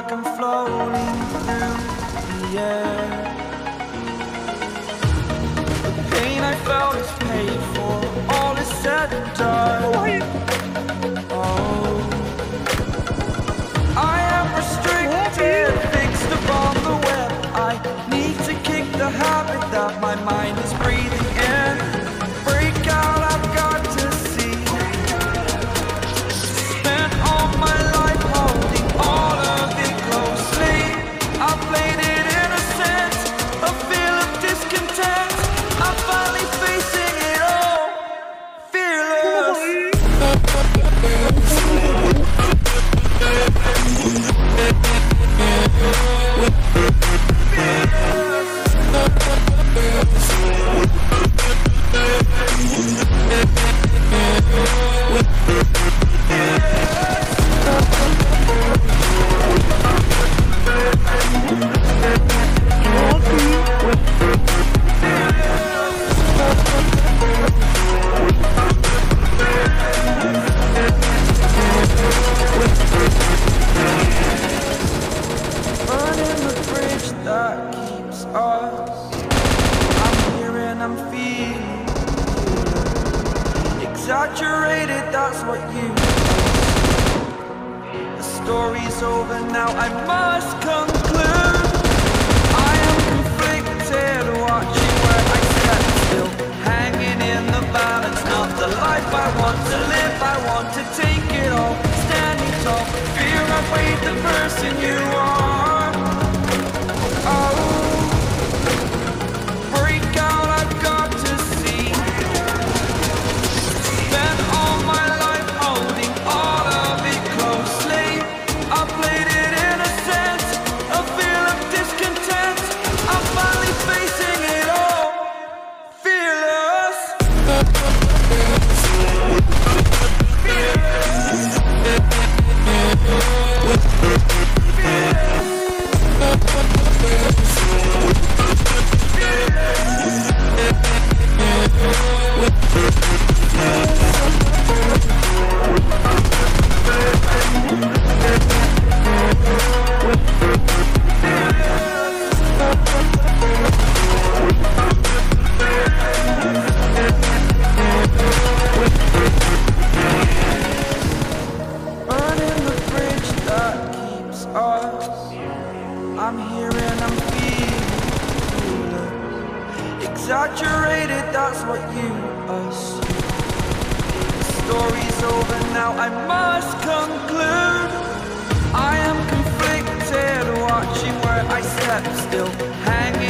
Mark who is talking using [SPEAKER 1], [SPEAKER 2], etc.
[SPEAKER 1] like I'm floating through the air. The pain I felt is paid for, all is said and done. Oh, I am restricted, fixed upon the web. I need to kick the habit that my mind is breathing in. Break out, I've got to see. Spent all my life holding all of it closely. I played it innocent, a feel of discontent. I'm finally facing it all, fearless. Burning the bridge that keeps us. I'm here and I'm feeling exaggerated, that's what you do. The story's over now, I must conclude. I am conflicted, watching where I stand still, hanging in the balance. Not the life I want to live, I want to take it all, standing tall. Fear I've weighed the person you are. Oh, break out, I've got to see. Spent all my life holding all of it closely. I played it innocent, a feel of discontent. I'm finally facing it all, fearless. Burning the bridge that keeps us. I'm here and I'm feeling exaggerated, that's what you assume. The story's over now, I must conclude. I am conflicted, watching where I step still, hanging